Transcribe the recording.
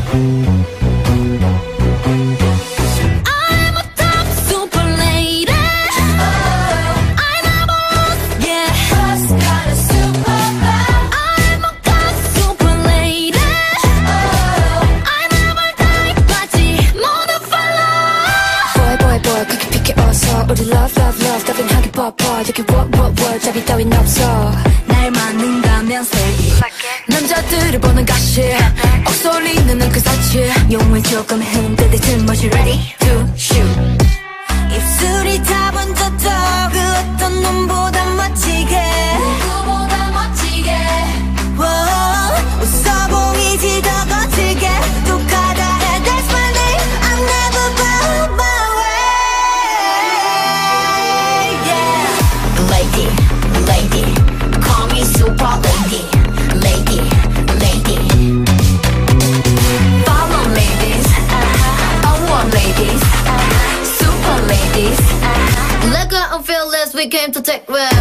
우리 love love love 따분하게 뻗어 여기 what 잡이 따윈 없어 날 맞는다면 say 남자들을 보는 가시 억소리는 그 사치 용을 조금 흔들대 들머시 ready to shoot 입술이 다 번졌어 그 어떤 놈보다 멋지게 누구보다 멋지게 웃어 보이지 더 거칠게 또 가다해 that's my name I'm never bow my way Lady, lady, call me super lady, lady, lady. Follow ladies, I want ladies, super ladies. Let go and feel less, we came to take risks.